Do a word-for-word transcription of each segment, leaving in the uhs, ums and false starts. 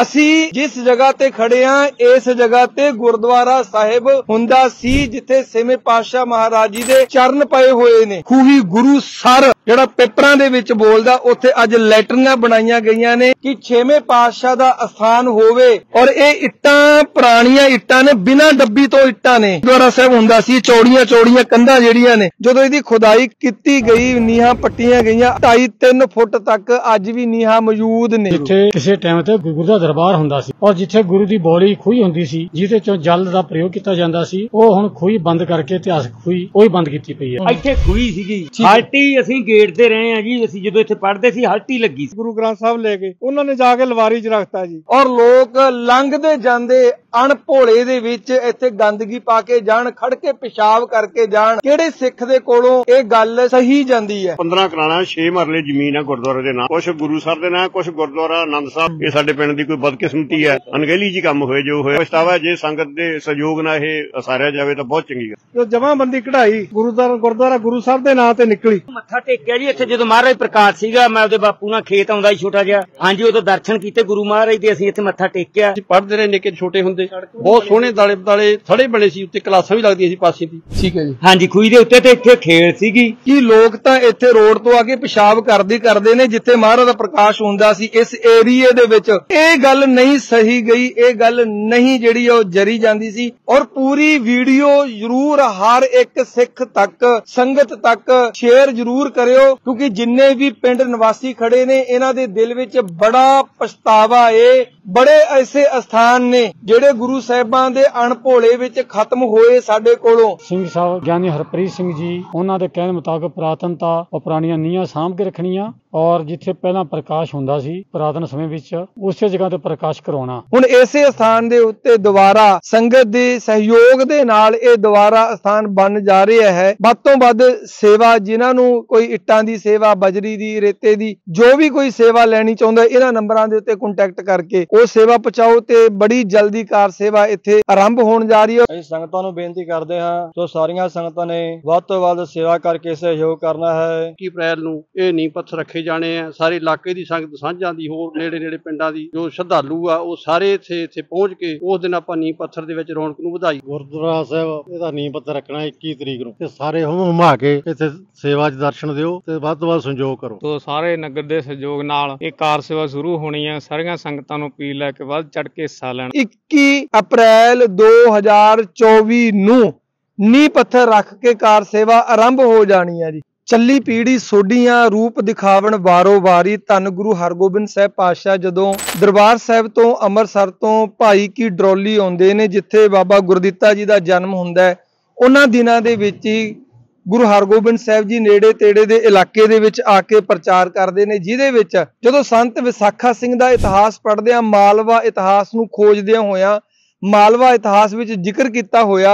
ਅਸੀਂ जिस जगह ते खड़े हाँ इस जगह ते गुरुद्वारा साहिब हुंदा सी जिथे छेवें पातशाह महाराज जी दे चरण पए होए ने। खूही गुरु सर ਜਿਹੜਾ ਪੇਪਰਾਂ ਦੇ ਵਿੱਚ ਬੋਲਦਾ ਉੱਥੇ ਅੱਜ ਲੈਟਰੀਆਂ ਬਣਾਈਆਂ ਗਈਆਂ ਨੇ ਕਿ ਛੇਵੇਂ ਪਾਤਸ਼ਾਹ ਦਾ ਅਸਥਾਨ ਹੋਵੇ ਔਰ ਇਹ ਇੱਟਾਂ ਪੁਰਾਣੀਆਂ ਇੱਟਾਂ ਨੇ ਬਿਨਾਂ ਡੱਬੀ ਤੋਂ ਇੱਟਾਂ ਨੇ। ਗੁਰਦੁਆਰਾ ਸਾਹਿਬ ਹੁੰਦਾ ਸੀ ਚੌੜੀਆਂ ਚੌੜੀਆਂ ਕੰਧਾਂ ਜਿਹੜੀਆਂ ਨੇ ਜਦੋਂ ਇਹਦੀ ਖੁਦਾਈ ਕੀਤੀ ਗਈ ਨੀਹਾਂ ਪੱਟੀਆਂ ਗਈਆਂ ਢਾਈ ਤਿੰਨ ਫੁੱਟ ਤੱਕ ਅੱਜ ਵੀ ਨੀਹਾਂ ਮੌਜੂਦ ਨੇ। ਜਿੱਥੇ ਕਿਸੇ ਟਾਈਮ ਤੇ ਗੁਰੂ ਦਾ ਦਰਬਾਰ ਹੁੰਦਾ ਸੀ ਔਰ ਜਿੱਥੇ ਗੁਰੂ ਦੀ ਬੋਲੀ ਖੂਹੀ ਹੁੰਦੀ ਸੀ ਜਿਹਦੇ ਚੋਂ ਜਲ ਦਾ ਪ੍ਰਯੋਗ ਕੀਤਾ ਜਾਂਦਾ ਸੀ ਉਹ ਹੁਣ ਖੂਹੀ ਬੰਦ ਕਰਕੇ ਇਤਿਹਾਸਕ ਖੂਹੀ ਉਹ ਹੀ ਬੰਦ ਕੀਤੀ ਪਈ ਹੈ। ਇੱਥੇ ਖੂਹੀ ਸੀਗੀ ਹਲਟੀ ਅਸੀਂ ਗੇੜਦੇ ਰਹੇ ਆ ਜੀ। ਅਸੀਂ ਜਦੋਂ ਇੱਥੇ ਪੜ੍ਹਦੇ ਸੀ ਹਲਟੀ ਲੱਗੀ ਸੀ। ਗੁਰੂ ਗ੍ਰੰਥ ਸਾਹਿਬ ਲੈ ਕੇ ਉਹਨਾਂ ਨੇ ਜਾ ਕੇ ਲਵਾਰੀ 'ਚ ਰੱਖਤਾ ਜੀ ਔਰ ਲੋਕ ਲੰਘਦੇ ਜਾਂਦੇ ਅਣਭੋਲੇ ਦੇ ਵਿੱਚ ਇੱਥੇ ਗੰਦਗੀ ਪਾ ਕੇ ਜਾਣ ਖੜ ਕੇ ਪਿਸ਼ਾਬ ਕਰਕੇ ਜਾਣ। ਕਿਹੜੇ ਸਿੱਖ ਦੇ ਕੋਲੋਂ ਇਹ ਗੱਲ ਸਹੀ ਜਾਂਦੀ ਹੈ? ਪੰਦਰਾਂ ਕਰਾਣਾ ਛੇ ਮਰਲੇ ਜ਼ਮੀਨ ਆ ਗੁਰਦੁਆਰੇ ਦੇ ਨਾਂ, ਕੁਛ ਗੁਰੂ ਸਰ ਦੇ ਨਾਂ, ਕੁਛ ਗੁਰਦੁਆਰਾ ਆਨੰਦ ਸਾਹਿਬ। ਇਹ ਸਾਡੇ ਪਿੰਡ ਦੀ ਕੋਈ ਬਦਕਿਸਮਤੀ ਹੈ, ਅਣਗਹਿਲੀ ਜੀ ਕੰਮ ਹੋਏ ਜੋ ਹੋਇਆ। ਪਛਤਾਵਾ ਜੇ ਸੰਗਤ ਦੇ ਸਹਿਯੋਗ ਨਾਲ ਇਹ ਉਸਾਰਿਆ ਜਾਵੇ ਤਾਂ ਬਹੁਤ ਚੰਗੀ ਗੱਲ। ਜੋ ਜਮਾਬੰਦੀ ਕਢਾਈ ਗੁਰਦੁਆਰਾ ਗੁਰਦੁਆਰਾ ਗੁਰੂ ਸਾਹਿਬ ਦੇ ਨਾਂ ਤੇ ਨਿਕਲੀ। ਮੱਥਾ ਟੇਕਿਆ ਜੀ ਇੱਥੇ ਜਦੋਂ ਮਹਾਰਾਜ ਪ੍ਰਕਾਸ਼ ਸੀਗਾ। ਮੈਂ ਉਹਦੇ ਬਾਪੂ ਨਾਲ ਖੇਤ ਆਉਂਦਾ ਸੀ ਛੋਟਾ ਜਿਹਾ। ਹਾਂਜੀ ਉਦੋਂ ਦਰਸ਼ਨ ਕੀਤੇ ਗੁਰੂ ਮਹਾਰਾਜ ਦੇ। ਅਸੀਂ ਇੱਥੇ ਮੱਥਾ ਟੇਕਿਆ। ਅਸੀਂ ਪੜ੍ਹਦੇ ਰਹੇ ਨਿੱਕੇ ਛੋਟੇ ਹੁੰਦੇ ਬਹੁਤ ਸੋਹਣੇ ਦਾਲੇ ਬਦਾਲੇ ਥੜੇ ਬਣੇ ਸੀ, ਉੱਤੇ ਕਲਾਸਾਂ ਵੀ ਲੱਗਦੀਆਂ ਸੀ ਪਾਸੇ ਦੀ। ਠੀਕ ਹੈ ਜੀ। ਹਾਂਜੀ ਖੂਹੀ ਦੇ ਉੱਤੇ ਤੇ ਇੱਥੇ ਖੇਡ ਸੀਗੀ। ਕੀ ਲੋਕ ਤਾਂ ਇੱਥੇ ਰੋਡ ਤੋਂ ਆ ਕੇ ਪਿਸ਼ਾਬ ਕਰਦੇ ਕਰਦੇ ਨੇ ਜਿੱਥੇ ਮਹਾਰਾਜ ਦਾ ਪ੍ਰਕਾਸ਼ ਹੁੰਦਾ ਸੀ ਇਸ ਏਰੀਏ ਦੇ ਵਿੱਚ। ਇਹ ਗੱਲ ਨਹੀਂ ਸਹੀ ਗਈ, ਇਹ ਗੱਲ ਨਹੀਂ ਜਿਹੜੀ ਉਹ ਜਰੀ ਜਾਂਦੀ ਸੀ। ਔਰ ਪੂਰੀ ਵੀਡੀਓ ਜ਼ਰੂਰ ਹਰ ਇੱਕ ਸਿੱਖ ਤੱਕ ਸੰਗਤ ਤੱਕ ਸ਼ੇਅਰ ਜ਼ਰੂਰ ਕਰਿਓ ਕਿਉਂਕਿ ਜਿੰਨੇ ਵੀ ਪਿੰਡ ਨਿਵਾਸੀ ਖੜੇ ਨੇ ਇਹਨਾਂ ਦੇ ਦਿਲ ਵਿੱਚ ਬੜਾ ਪਛਤਾਵਾ ਏ। ਬੜੇ ਐਸੇ ਅਸਥਾਨ ਨੇ ਜਿਹੜੇ ਗੁਰੂ ਸਾਹਿਬਾਂ ਦੇ ਅਣਭੋਲੇ ਵਿੱਚ ਖਤਮ ਹੋਏ ਸਾਡੇ ਕੋਲੋਂ। ਸਿੰਘ ਸਾਹਿਬ ਗਿਆਨੀ ਹਰਪ੍ਰੀਤ ਸਿੰਘ ਜੀ ਉਹਨਾਂ ਦੇ ਕਹਿਣ ਮੁਤਾਬਕ ਪੁਰਾਤਨਤਾ ਔਰ ਪੁਰਾਣੀਆਂ ਨੀਹਾਂ ਸਾਂਭ ਕੇ ਰੱਖਣੀਆਂ ਔਰ ਜਿੱਥੇ ਪਹਿਲਾਂ ਪ੍ਰਕਾਸ਼ ਹੁੰਦਾ ਸੀ ਪੁਰਾਤਨ ਸਮੇਂ ਵਿੱਚ ਉਸੇ ਜਗ੍ਹਾ ਤੇ ਪ੍ਰਕਾਸ਼ ਕਰਾਉਣਾ। ਹੁਣ ਇਸੇ ਸਥਾਨ ਦੇ ਉੱਤੇ ਦੁਬਾਰਾ ਸੰਗਤ ਦੇ ਸਹਿਯੋਗ ਦੇ ਨਾਲ ਇਹ ਦੁਬਾਰਾ ਸਥਾਨ ਬਣ ਜਾ ਰਿਹਾ ਹੈ। ਵੱਧ ਤੋਂ ਵੱਧ ਸੇਵਾ ਜਿਨ੍ਹਾਂ ਨੂੰ ਕੋਈ ਇੱਟਾਂ ਦੀ ਸੇਵਾ, ਬਜਰੀ ਦੀ, ਰੇਤੇ ਦੀ ਜੋ ਵੀ ਕੋਈ ਸੇਵਾ ਲੈਣੀ ਚਾਹੁੰਦਾ ਇਹਨਾਂ ਨੰਬਰਾਂ ਦੇ ਉੱਤੇ ਕੰਟੈਕਟ ਕਰਕੇ ਉਹ ਸੇਵਾ ਪਹੁੰਚਾਓ ਤੇ ਬੜੀ ਜਲਦੀ ਕਾਰ ਸੇਵਾ ਇੱਥੇ ਆਰੰਭ ਹੋਣ ਜਾ ਰਹੀ ਹੈ। ਅਸੀਂ ਸੰਗਤਾਂ ਨੂੰ ਬੇਨਤੀ ਕਰਦੇ ਹਾਂ ਜੋ ਸਾਰੀਆਂ ਸੰਗਤਾਂ ਨੇ ਵੱਧ ਤੋਂ ਵੱਧ ਸੇਵਾ ਕਰਕੇ ਸਹਿਯੋਗ ਕਰਨਾ ਹੈ। ਇੱਕੀ ਅਪ੍ਰੈਲ ਨੂੰ ਇਹ ਨੀਂਹ ਪੱਥਰ ਰੱਖੇ ਜਾਣੇ ਆ। ਸਾਰੇ ਇਲਾਕੇ ਦੀ ਸੰਗਤ ਸਾਂਝਾਂ ਦੀ ਹੋਰ ਨੇੜੇ ਨੇੜੇ ਪਿੰਡਾਂ ਦੀ ਜੋ ਸ਼ਰਧਾਲੂ ਆ ਉਹ ਸਾਰੇ ਇੱਥੇ ਇੱਥੇ ਪਹੁੰਚ ਕੇ ਉਸ ਦਿਨ ਆਪਾਂ ਨੀਂਹ ਪੱਥਰ ਦੇ ਵਿੱਚ ਰੌਣਕ ਨੂੰ ਵਧਾਈ। ਗੁਰਦੁਆਰਾ ਸਾਹਿਬ ਇਹਦਾ ਨੀਂਹ ਪੱਥਰ ਰੱਖਣਾ ਇੱਕੀ ਤਰੀਕ ਨੂੰ ਤੇ ਸਾਰੇ ਹੁਮ ਹੁਮਾ ਕੇ ਇੱਥੇ ਸੇਵਾ 'ਚ ਦਰਸ਼ਨ ਦਿਓ ਤੇ ਵੱਧ ਤੋਂ ਵੱਧ ਸੰਯੋਗ ਕਰੋ। ਤੋਂ ਸਾਰੇ ਨਗਰ ਦੇ ਸਹਿਯੋਗ ਨਾਲ ਇਹ ਕਾਰ ਸੇਵਾ ਸ਼ੁਰੂ ਹੋਣੀ ਹੈ। ਸਾਰੀਆਂ ਸੰਗਤਾਂ ਨੂੰ ਅਪੀਲ ਲੈ ਕੇ ਵੱਧ ਚੜ ਕੇ ਹਿੱਸਾ ਲੈਣ। ਇੱਕੀ ਅਪ੍ਰੈਲ ਦੋ ਹਜ਼ਾਰ ਚੌਵੀ ਨੂੰ ਨੀਂਹ ਪੱਥਰ ਰੱਖ ਕੇ ਕਾਰ ਸੇਵਾ ਆਰੰਭ ਹੋ ਜਾਣੀ ਹੈ ਜੀ। ਚੱਲੀ ਪੀੜੀ ਸੋਢੀਆਂ ਰੂਪ ਦਿਖਾਵਣ ਵਾਰੋ ਵਾਰੀ ਧੰਨ ਗੁਰੂ ਹਰਗੋਬਿੰਦ ਸਾਹਿਬ ਪਾਤਸ਼ਾਹ ਜਦੋਂ ਦਰਬਾਰ ਸਾਹਿਬ ਤੋਂ ਅੰਮ੍ਰਿਤਸਰ ਤੋਂ ਭਾਈ ਕੀ ਡਰੋਲੀ ਆਉਂਦੇ ਨੇ ਜਿੱਥੇ ਬਾਬਾ ਗੁਰਦਿੱਤਾ ਜੀ ਦਾ ਜਨਮ ਹੁੰਦਾ ਹੈ। ਉਹਨਾਂ ਦਿਨਾਂ ਦੇ ਵਿੱਚ ਹੀ ਗੁਰੂ ਹਰਗੋਬਿੰਦ ਸਾਹਿਬ ਜੀ ਨੇੜੇ ਤੇੜੇ ਦੇ ਇਲਾਕੇ ਦੇ ਵਿੱਚ ਆ ਕੇ ਪ੍ਰਚਾਰ ਕਰਦੇ ਨੇ ਜਿਹਦੇ ਵਿੱਚ ਜਦੋਂ ਸੰਤ ਵਿਸਾਖਾ ਸਿੰਘ ਦਾ ਇਤਿਹਾਸ ਪੜ੍ਹਦੇ ਆ ਮਾਲਵਾ ਇਤਿਹਾਸ ਨੂੰ ਖੋਜਦਿਆਂ ਹੋਇਆਂ ਮਾਲਵਾ ਇਤਿਹਾਸ ਵਿੱਚ ਜ਼ਿਕਰ ਕੀਤਾ ਹੋਇਆ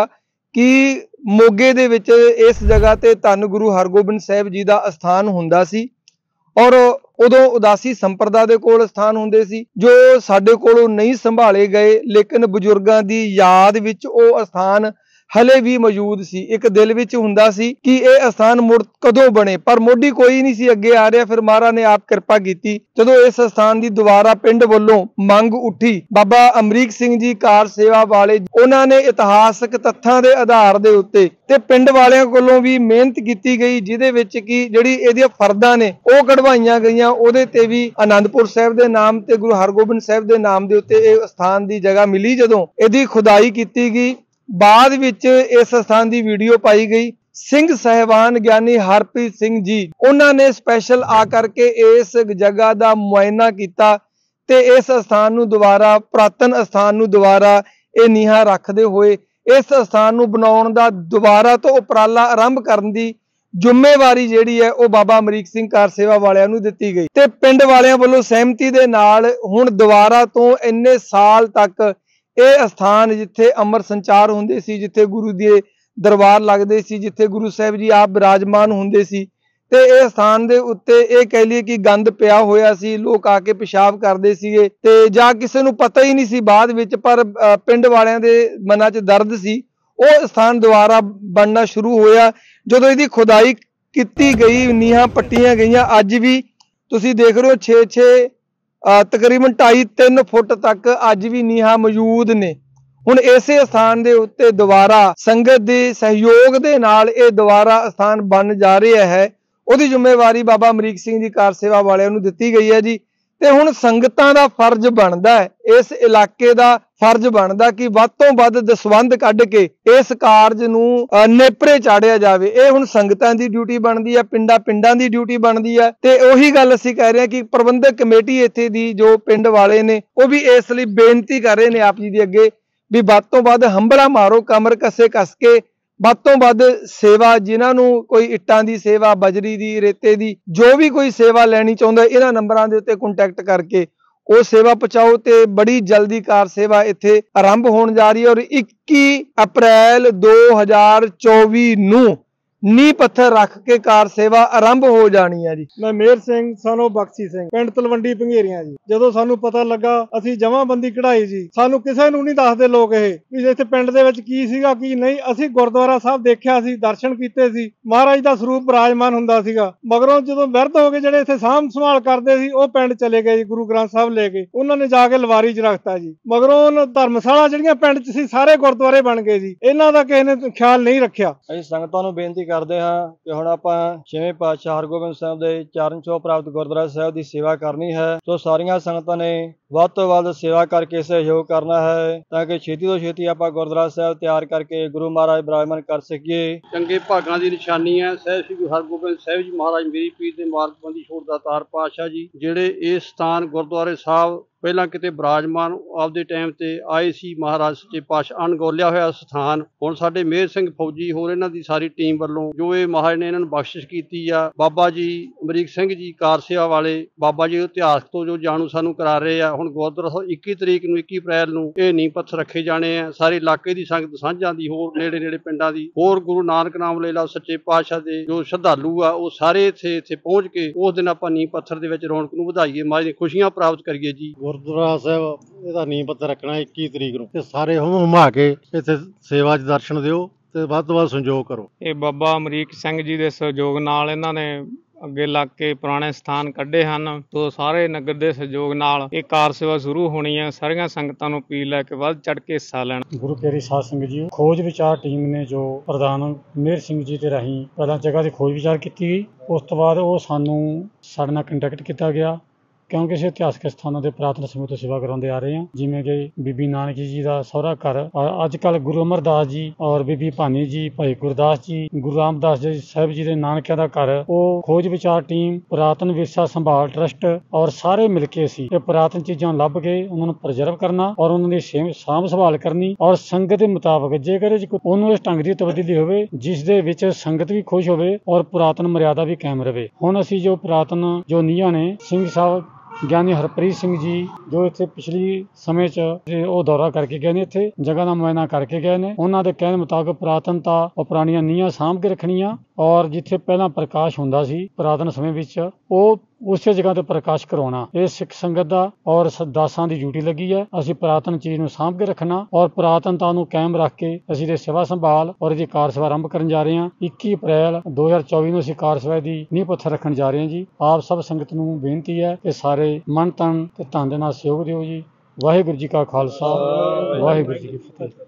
ਕਿ ਮੋਗੇ ਦੇ ਵਿੱਚ ਇਸ ਜਗ੍ਹਾ ਤੇ ਧੰਨ ਗੁਰੂ ਹਰਗੋਬਿੰਦ ਸਾਹਿਬ ਜੀ ਦਾ ਅਸਥਾਨ ਹੁੰਦਾ ਸੀ ਔਰ ਉਦੋਂ ਉਦਾਸੀ ਸੰਪਰਦਾ ਦੇ ਕੋਲ ਸਥਾਨ ਹੁੰਦੇ ਸੀ ਜੋ ਸਾਡੇ ਕੋਲੋਂ ਨਹੀਂ ਸੰਭਾਲੇ ਗਏ ਲੇਕਿਨ ਬਜ਼ੁਰਗਾਂ ਦੀ ਯਾਦ ਵਿੱਚ ਉਹ ਅਸਥਾਨ ਹਲੇ ਵੀ ਮੌਜੂਦ ਸੀ। ਇੱਕ ਦਿਲ ਵਿੱਚ ਹੁੰਦਾ ਸੀ ਕਿ ਇਹ ਅਸਥਾਨ ਮੁੜ ਕਦੋਂ ਬਣੇ ਪਰ ਮੋਢੀ ਕੋਈ ਨਹੀਂ ਸੀ ਅੱਗੇ ਆ ਰਿਹਾ। ਫਿਰ ਮਹਾਰਾਜ ਨੇ ਆਪ ਕਿਰਪਾ ਕੀਤੀ ਜਦੋਂ ਇਸ ਅਸਥਾਨ ਦੀ ਦੁਬਾਰਾ ਪਿੰਡ ਵੱਲੋਂ ਮੰਗ ਉੱਠੀ। ਬਾਬਾ ਅਮਰੀਕ ਸਿੰਘ ਜੀ ਕਾਰ ਸੇਵਾ ਵਾਲੇ ਉਹਨਾਂ ਨੇ ਇਤਿਹਾਸਕ ਤੱਥਾਂ ਦੇ ਆਧਾਰ ਦੇ ਉੱਤੇ ਤੇ ਪਿੰਡ ਵਾਲਿਆਂ ਕੋਲੋਂ ਵੀ ਮਿਹਨਤ ਕੀਤੀ ਗਈ ਜਿਹਦੇ ਵਿੱਚ ਕਿ ਜਿਹੜੀ ਇਹਦੀਆਂ ਫਰਦਾਂ ਨੇ ਉਹ ਕਢਵਾਈਆਂ ਗਈਆਂ। ਉਹਦੇ ਤੇ ਵੀ ਆਨੰਦਪੁਰ ਸਾਹਿਬ ਦੇ ਨਾਮ ਤੇ ਗੁਰੂ ਹਰਗੋਬਿੰਦ ਸਾਹਿਬ ਦੇ ਨਾਮ ਦੇ ਉੱਤੇ ਇਹ ਅਸਥਾਨ ਦੀ ਜਗ੍ਹਾ ਮਿਲੀ। ਜਦੋਂ ਇਹਦੀ ਖੁਦਾਈ ਕੀਤੀ ਗਈ ਬਾਅਦ ਵਿੱਚ ਇਸ ਸਥਾਨ ਦੀ ਵੀਡੀਓ ਪਾਈ ਗਈ। ਸਿੰਘ ਸਾਹਿਬਾਨ ਗਿਆਨੀ ਹਰਪ੍ਰੀਤ ਸਿੰਘ ਜੀ ਉਹਨਾਂ ਨੇ ਸਪੈਸ਼ਲ ਆ ਕਰਕੇ ਇਸ ਜਗ੍ਹਾ ਦਾ ਮੁਆਇਨਾ ਕੀਤਾ ਤੇ ਇਸ ਸਥਾਨ ਨੂੰ ਦੁਬਾਰਾ ਪੁਰਾਤਨ ਸਥਾਨ ਨੂੰ ਦੁਬਾਰਾ ਇਹ ਨੀਹਾਂ ਰੱਖਦੇ ਹੋਏ ਇਸ ਸਥਾਨ ਨੂੰ ਬਣਾਉਣ ਦਾ ਦੁਬਾਰਾ ਤੋਂ ਉਪਰਾਲਾ ਆਰੰਭ ਕਰਨ ਦੀ ਜ਼ਿੰਮੇਵਾਰੀ ਜਿਹੜੀ ਹੈ ਉਹ ਬਾਬਾ ਅਮਰੀਕ ਸਿੰਘ ਕਾਰ ਸੇਵਾ ਵਾਲਿਆਂ ਨੂੰ ਦਿੱਤੀ ਗਈ ਤੇ ਪਿੰਡ ਵਾਲਿਆਂ ਵੱਲੋਂ ਸਹਿਮਤੀ ਦੇ ਨਾਲ ਹੁਣ ਦੁਬਾਰਾ ਤੋਂ ਇੰਨੇ ਸਾਲ ਤੱਕ ਇਹ ਅਸਥਾਨ ਜਿੱਥੇ ਅੰਮ੍ਰਿਤ ਸੰਚਾਰ ਹੁੰਦੇ ਸੀ, ਜਿੱਥੇ ਗੁਰੂ ਦੇ ਦਰਬਾਰ ਲੱਗਦੇ ਸੀ, ਜਿੱਥੇ ਗੁਰੂ ਸਾਹਿਬ ਜੀ ਆਪ ਬਿਰਾਜਮਾਨ ਹੁੰਦੇ ਸੀ ਤੇ ਇਹ ਸਥਾਨ ਦੇ ਉੱਤੇ ਇਹ ਕਹਿ ਲਈਏ ਕਿ ਗੰਦ ਪਿਆ ਹੋਇਆ ਸੀ। ਲੋਕ ਆ ਕੇ ਪਿਸ਼ਾਬ ਕਰਦੇ ਸੀਗੇ ਤੇ ਜਾਂ ਕਿਸੇ ਨੂੰ ਪਤਾ ਹੀ ਨਹੀਂ ਸੀ ਬਾਅਦ ਵਿੱਚ ਪਰ ਪਿੰਡ ਵਾਲਿਆਂ ਦੇ ਮਨਾਂ 'ਚ ਦਰਦ ਸੀ। ਉਹ ਸਥਾਨ ਦੁਬਾਰਾ ਬਣਨਾ ਸ਼ੁਰੂ ਹੋਇਆ ਜਦੋਂ ਇਹਦੀ ਖੁਦਾਈ ਕੀਤੀ ਗਈ, ਨੀਹਾਂ ਪੱਟੀਆਂ ਗਈਆਂ। ਅੱਜ ਵੀ ਤੁਸੀਂ ਦੇਖ ਰਹੇ ਹੋ ਛੇ ਛੇ ਅਹ ਤਕਰੀਬਨ ਢਾਈ ਤਿੰਨ ਫੁੱਟ ਤੱਕ ਅੱਜ ਵੀ ਨੀਹਾਂ ਮੌਜੂਦ ਨੇ। ਹੁਣ ਇਸੇ ਸਥਾਨ ਦੇ ਉੱਤੇ ਦੁਬਾਰਾ ਸੰਗਤ ਦੇ ਸਹਿਯੋਗ ਦੇ ਨਾਲ ਇਹ ਦੁਬਾਰਾ ਸਥਾਨ ਬਣ ਜਾ ਰਿਹਾ ਹੈ। ਉਹਦੀ ਜ਼ਿੰਮੇਵਾਰੀ ਬਾਬਾ ਅਮਰੀਕ ਸਿੰਘ ਜੀ ਕਾਰ ਸੇਵਾ ਵਾਲਿਆਂ ਨੂੰ ਦਿੱਤੀ ਗਈ ਹੈ ਜੀ। ਤੇ ਹੁਣ ਸੰਗਤਾਂ ਦਾ ਫਰਜ਼ ਬਣਦਾ ਹੈ, ਇਸ ਇਲਾਕੇ ਦਾ ਫਰਜ਼ ਬਣਦਾ ਕਿ ਵੱਧ ਤੋਂ ਵੱਧ ਦਸਵੰਧ ਕੱਢ ਕੇ ਇਸ ਕਾਰਜ ਨੂੰ ਨੇਪਰੇ ਚਾੜਿਆ ਜਾਵੇ। ਇਹ ਹੁਣ ਸੰਗਤਾਂ ਦੀ ਡਿਊਟੀ ਬਣਦੀ ਹੈ, ਪਿੰਡਾਂ ਪਿੰਡਾਂ ਦੀ ਡਿਊਟੀ ਬਣਦੀ ਹੈ। ਤੇ ਉਹੀ ਗੱਲ ਅਸੀਂ ਕਹਿ ਰਹੇ ਹਾਂ ਕਿ ਪ੍ਰਬੰਧਕ ਕਮੇਟੀ ਇੱਥੇ ਦੀ ਜੋ ਪਿੰਡ ਵਾਲੇ ਨੇ ਉਹ ਵੀ ਇਸ ਲਈ ਬੇਨਤੀ ਕਰ ਰਹੇ ਨੇ ਆਪ ਜੀ ਦੇ ਅੱਗੇ ਵੀ ਵੱਧ ਤੋਂ ਵੱਧ ਹੰਬਲਾ ਮਾਰੋ, ਕਮਰ ਕੱਸੇ ਕੱਸ ਕੇ ਵੱਧ ਤੋਂ ਵੱਧ ਸੇਵਾ, ਜਿਨ੍ਹਾਂ ਨੂੰ ਕੋਈ ਇੱਟਾਂ ਦੀ ਸੇਵਾ, ਬਜਰੀ ਦੀ, ਰੇਤੇ ਦੀ, ਜੋ ਵੀ ਕੋਈ ਸੇਵਾ ਲੈਣੀ ਚਾਹੁੰਦਾ ਇਹਨਾਂ ਨੰਬਰਾਂ ਦੇ ਉੱਤੇ ਕੰਟੈਕਟ ਕਰਕੇ ਉਹ ਸੇਵਾ ਪਹੁੰਚਾਓ। ਤੇ ਬੜੀ ਜਲਦੀ ਕਾਰ ਸੇਵਾ ਇੱਥੇ ਆਰੰਭ ਹੋਣ ਜਾ ਰਹੀ ਹੈ ਔਰ ਇੱਕੀ ਅਪ੍ਰੈਲ ਦੋ ਹਜ਼ਾਰ ਚੌਵੀ ਨੂੰ ਨੀਂਹ ਪੱਥਰ ਰੱਖ ਕੇ ਕਾਰ ਸੇਵਾ ਆਰੰਭ ਹੋ ਜਾਣੀ ਹੈ ਜੀ। ਮੈਂ ਮੇਰ ਸਿੰਘ ਸਾਨੋ ਬਖਸ਼ੀ ਸਿੰਘ ਪਿੰਡ ਤਲਵੰਡੀ ਭੰਗੇਰੀਆਂ ਜੀ। ਜਦੋਂ ਸਾਨੂੰ ਪਤਾ ਲੱਗਾ ਅਸੀਂ ਜਮਾਬੰਦੀ ਕਢਾਈ ਜੀ। ਸਾਨੂੰ ਕਿਸੇ ਨੂੰ ਨਹੀਂ ਦੱਸਦੇ ਲੋਕ ਇਹ ਵੀ ਇੱਥੇ ਪਿੰਡ ਦੇ ਵਿੱਚ ਕੀ ਸੀਗਾ ਕੀ ਨਹੀਂ। ਅਸੀਂ ਗੁਰਦੁਆਰਾ ਸਾਹਿਬ ਦੇਖਿਆ ਸੀ, ਦਰਸ਼ਨ ਕੀਤੇ ਸੀ, ਮਹਾਰਾਜ ਦਾ ਸਰੂਪ ਬਿਰਾਜਮਾਨ ਹੁੰਦਾ ਸੀਗਾ। ਮਗਰੋਂ ਜਦੋਂ ਵਿਰਧ ਹੋ ਕੇ ਜਿਹੜੇ ਇੱਥੇ ਸਾਂਭ ਸੰਭਾਲ ਕਰਦੇ ਸੀ ਉਹ ਪਿੰਡ ਚਲੇ ਗਏ ਜੀ, ਗੁਰੂ ਗ੍ਰੰਥ ਸਾਹਿਬ ਲੈ ਕੇ ਉਹਨਾਂ ਨੇ ਜਾ ਕੇ ਲਵਾਰੀ 'ਚ ਰੱਖਤਾ ਜੀ। ਮਗਰੋਂ ਧਰਮਸ਼ਾਲਾ ਜਿਹੜੀਆਂ ਪਿੰਡ 'ਚ ਸੀ ਸਾਰੇ ਗੁਰਦੁਆਰੇ ਬਣ ਗਏ ਜੀ। ਇਹਨਾਂ ਦਾ ਕਿਸੇ ਨੇ ਖਿਆਲ ਨਹੀਂ ਰੱਖਿਆ। ਅਸੀਂ ਸੰਗਤਾਂ ਨੂੰ ਬੇਨਤੀ ਕਰਦੇ ਹਾਂ ਕਿ ਹੁਣ ਆਪਾਂ ਛੇਵੇਂ ਪਾਤਸ਼ਾਹ ਹਰਗੋਬਿੰਦ ਸਾਹਿਬ ਦੇ ਚਰਨ ਛੋਹ ਪ੍ਰਾਪਤ ਗੁਰਦੁਆਰਾ ਸਾਹਿਬ ਦੀ ਸੇਵਾ ਕਰਨੀ ਹੈ। ਸੋ ਸਾਰੀਆਂ ਸੰਗਤਾਂ ਨੇ ਵੱਧ ਤੋਂ ਵੱਧ ਸੇਵਾ ਕਰਕੇ ਸਹਿਯੋਗ ਕਰਨਾ ਹੈ ਤਾਂ ਕਿ ਛੇਤੀ ਤੋਂ ਛੇਤੀ ਆਪਾਂ ਗੁਰਦੁਆਰਾ ਸਾਹਿਬ ਤਿਆਰ ਕਰਕੇ ਗੁਰੂ ਮਹਾਰਾਜ ਬਿਰਾਜਮਾਨ ਕਰ ਸਕੀਏ। ਚੰਗੇ ਭਾਗਾਂ ਦੀ ਨਿਸ਼ਾਨੀ ਹੈ ਸਾਹਿਬ ਸ੍ਰੀ ਗੁਰੂ ਹਰਗੋਬਿੰਦ ਸਾਹਿਬ ਜੀ ਮਹਾਰਾਜ ਮੇਰੀ ਪੀਰ ਦੇ ਮਾਰਗਬੰਦੀ ਛੋੜ ਦਾਤਾਰ ਪਾਤਸ਼ਾਹ ਜੀ, ਜਿਹੜੇ ਇਸ ਸਥਾਨ ਗੁਰਦੁਆਰੇ ਸਾਹਿਬ ਪਹਿਲਾਂ ਕਿਤੇ ਬਿਰਾਜਮਾਨ ਆਪਦੇ ਟਾਈਮ ਤੇ ਆਏ ਸੀ। ਮਹਾਰਾਜ ਸੱਚੇ ਪਾਤਸ਼ਾਹ ਅਣਗੌਲਿਆ ਹੋਇਆ ਸਥਾਨ ਹੁਣ ਸਾਡੇ ਮੇਰ ਸਿੰਘ ਫੌਜੀ ਹੋਰ ਇਹਨਾਂ ਦੀ ਸਾਰੀ ਟੀਮ ਵੱਲੋਂ ਜੋ ਇਹ ਮਹਾਰਾਜ ਨੇ ਇਹਨਾਂ ਨੂੰ ਬਖਸ਼ਿਸ਼ ਕੀਤੀ ਆ। ਬਾਬਾ ਜੀ ਅਮਰੀਕ ਸਿੰਘ ਜੀ ਕਾਰ ਸੇਵਾ ਵਾਲੇ ਬਾਬਾ ਜੀ ਇਤਿਹਾਸ ਤੋਂ ਜੋ ਜਾਣੂ ਸਾਨੂੰ ਕਰਾ ਰਹੇ ਆ। ਹੁਣ ਗੁਰਦੁਆਰਾ ਸਾਹਿਬ ਇੱਕੀ ਤਰੀਕ ਨੂੰ ਇੱਕੀ ਅਪ੍ਰੈਲ ਨੂੰ ਇਹ ਨੀਂਹ ਪੱਥਰ ਰੱਖੇ ਜਾਣੇ ਆ। ਸਾਰੇ ਇਲਾਕੇ ਦੀ ਸੰਗਤ ਸਾਂਝਾਂ ਦੀ, ਹੋਰ ਨੇੜੇ ਨੇੜੇ ਪਿੰਡਾਂ ਦੀ, ਹੋਰ ਗੁਰੂ ਨਾਨਕ ਨਾਮ ਲੈ ਲਾ ਸੱਚੇ ਪਾਤਸ਼ਾਹ ਦੇ ਜੋ ਸ਼ਰਧਾਲੂ ਆ ਉਹ ਸਾਰੇ ਇੱਥੇ ਇੱਥੇ ਪਹੁੰਚ ਕੇ ਉਸ ਦਿਨ ਆਪਾਂ ਨੀਂਹ ਪੱਥਰ ਦੇ ਵਿੱਚ ਰੌਣਕ ਨੂੰ ਵਧਾਈਏ, ਮਹਾਰਾਜ ਦੀਆਂ ਖੁਸ਼ੀਆਂ ਪ੍ਰਾਪਤ ਕਰੀਏ ਜੀ। ਗੁਰਦੁਆਰਾ ਸਾਹਿਬ ਇਹਦਾ ਨੀਂਹ ਪੱਥਰ ਰੱਖਣਾ ਇੱਕੀ ਤਰੀਕ ਨੂੰ ਤੇ ਸਾਰੇ ਹੁਮ ਹੁਮਾ ਕੇ ਇੱਥੇ ਸੇਵਾ 'ਚ ਦਰਸ਼ਨ ਦਿਓ ਤੇ ਵੱਧ ਤੋਂ ਵੱਧ ਸੰਯੋਗ ਕਰੋ। ਇਹ ਬਾਬਾ ਅਮਰੀਕ ਸਿੰਘ ਜੀ ਦੇ ਸਹਿਯੋਗ ਨਾਲ ਇਹਨਾਂ ਨੇ ਅੱਗੇ ਲੱਗ ਕੇ ਪੁਰਾਣੇ ਸਥਾਨ ਕੱਢੇ ਹਨ। ਤੋਂ ਸਾਰੇ ਨਗਰ ਦੇ ਸਹਿਯੋਗ ਨਾਲ ਇਹ ਕਾਰ ਸੇਵਾ ਸ਼ੁਰੂ ਹੋਣੀ ਹੈ। ਸਾਰੀਆਂ ਸੰਗਤਾਂ ਨੂੰ ਅਪੀਲ ਹੈ ਕਿ ਵੱਧ ਚੜ ਕੇ ਹਿੱਸਾ ਲੈਣ। ਗੁਰੂ ਪਿਆਰੀ ਸਾਧ ਸੰਗਤ ਜੀ, ਖੋਜ ਵਿਚਾਰ ਟੀਮ ਨੇ ਜੋ ਪ੍ਰਧਾਨ ਮੇਰ ਸਿੰਘ ਜੀ ਦੇ ਰਾਹੀਂ ਪਹਿਲਾਂ ਜਗ੍ਹਾ ਦੀ ਖੋਜ ਵਿਚਾਰ ਕੀਤੀ ਗਈ, ਉਸ ਤੋਂ ਬਾਅਦ ਉਹ ਸਾਨੂੰ ਸਾਡੇ ਨਾਲ ਕੰਟੈਕਟ ਕੀਤਾ ਗਿਆ ਕਿਉਂਕਿ ਅਸੀਂ ਇਤਿਹਾਸਕ ਸਥਾਨਾਂ ਦੇ ਪੁਰਾਤਨ ਸਮੇਂ ਤੋਂ ਸੇਵਾ ਕਰਾਉਂਦੇ ਆ ਰਹੇ ਹਾਂ। ਜਿਵੇਂ ਕਿ ਬੀਬੀ ਨਾਨਕੀ ਜੀ ਦਾ ਸਹੁਰਾ ਘਰ, ਅੱਜ ਕੱਲ੍ਹ ਗੁਰੂ ਅਮਰਦਾਸ ਜੀ ਔਰ ਬੀਬੀ ਭਾਨੀ ਜੀ, ਭਾਈ ਗੁਰਦਾਸ ਜੀ, ਗੁਰੂ ਰਾਮਦਾਸ ਜੀ ਸਾਹਿਬ ਜੀ ਦੇ ਨਾਨਕਿਆਂ ਦਾ ਘਰ, ਉਹ ਖੋਜ ਵਿਚਾਰ ਟੀਮ, ਪੁਰਾਤਨ ਵਿਰਸਾ ਸੰਭਾਲ ਟਰੱਸਟ ਔਰ ਸਾਰੇ ਮਿਲ ਕੇ ਅਸੀਂ ਇਹ ਪੁਰਾਤਨ ਚੀਜ਼ਾਂ ਲੱਭ ਕੇ ਉਹਨਾਂ ਨੂੰ ਪ੍ਰਜ਼ਰਵ ਕਰਨਾ ਔਰ ਉਹਨਾਂ ਦੀ ਸਾਂਭ ਸੰਭਾਲ ਕਰਨੀ ਔਰ ਸੰਗਤ ਦੇ ਮੁਤਾਬਕ ਜੇਕਰ ਉਹਨੂੰ ਇਸ ਢੰਗ ਦੀ ਤਬਦੀਲੀ ਹੋਵੇ ਜਿਸ ਦੇ ਵਿੱਚ ਸੰਗਤ ਵੀ ਖੁਸ਼ ਹੋਵੇ ਔਰ ਪੁਰਾਤਨ ਮਰਿਆਦਾ ਵੀ ਕਾਇਮ ਰਹੇ। ਹੁਣ ਅਸੀਂ ਜੋ ਪੁਰਾਤਨ ਜੋ ਨੀਹਾਂ ਨੇ, ਸਿੰਘ ਸਾਹਿਬ ਗਿਆਨੀ ਹਰਪ੍ਰੀਤ ਸਿੰਘ ਜੀ ਜੋ ਇੱਥੇ ਪਿਛਲੀ ਸਮੇਂ 'ਚ ਉਹ ਦੌਰਾ ਕਰਕੇ ਗਏ ਨੇ, ਇੱਥੇ ਜਗ੍ਹਾ ਦਾ ਮੁਆਇਨਾ ਕਰਕੇ ਗਏ ਨੇ। ਉਹਨਾਂ ਦੇ ਕਹਿਣ ਮੁਤਾਬਕ ਪੁਰਾਤਨਤਾ ਔਰ ਪੁਰਾਣੀਆਂ ਨੀਹਾਂ ਸਾਂਭ ਕੇ ਰੱਖਣੀਆਂ ਔਰ ਜਿੱਥੇ ਪਹਿਲਾਂ ਪ੍ਰਕਾਸ਼ ਹੁੰਦਾ ਸੀ ਪੁਰਾਤਨ ਸਮੇਂ ਵਿੱਚ ਉਹ ਉਸੇ ਜਗ੍ਹਾ ਤੇ ਪ੍ਰਕਾਸ਼ ਕਰਵਾਉਣਾ। ਇਹ ਸਿੱਖ ਸੰਗਤ ਦਾ ਔਰ ਦਾਸਾਂ ਦੀ ਡਿਊਟੀ ਲੱਗੀ ਹੈ। ਅਸੀਂ ਪੁਰਾਤਨ ਚੀਜ਼ ਨੂੰ ਸਾਂਭ ਕੇ ਰੱਖਣਾ ਔਰ ਪੁਰਾਤਨਤਾ ਨੂੰ ਕਾਇਮ ਰੱਖ ਕੇ ਅਸੀਂ ਇਹ ਸੇਵਾ ਸੰਭਾਲ ਔਰ ਇਹਦੀ ਕਾਰ ਸੇਵਾ ਆਰੰਭ ਕਰਨ ਜਾ ਰਹੇ ਹਾਂ। ਇੱਕੀ ਅਪ੍ਰੈਲ ਦੋ ਹਜ਼ਾਰ ਚੌਵੀ ਨੂੰ ਅਸੀਂ ਕਾਰ ਸੇਵਾ ਦੀ ਨੀਂਹ ਪੱਥਰ ਰੱਖਣ ਜਾ ਰਹੇ ਹਾਂ ਜੀ। ਆਪ ਸਭ ਸੰਗਤ ਨੂੰ ਬੇਨਤੀ ਹੈ ਕਿ ਸਾਰੇ ਮਨ ਤਨ ਤੇ ਧਨ ਦੇ ਨਾਲ ਸਹਿਯੋਗ ਦਿਓ ਜੀ। ਵਾਹਿਗੁਰੂ ਜੀ ਕਾ ਖਾਲਸਾ, ਵਾਹਿਗੁਰੂ ਜੀ ਕੀ ਫਤਿਹ।